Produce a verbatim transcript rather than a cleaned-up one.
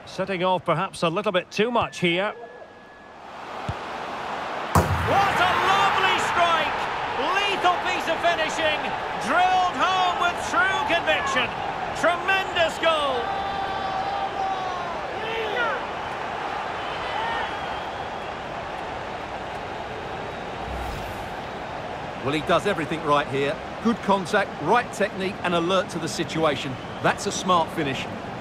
Setting off perhaps a little bit too much here. What a lovely strike! Lethal piece of finishing. Drilled home with true conviction. Tremendous goal. Well, he does everything right here. Good contact, right technique and alert to the situation. That's a smart finish.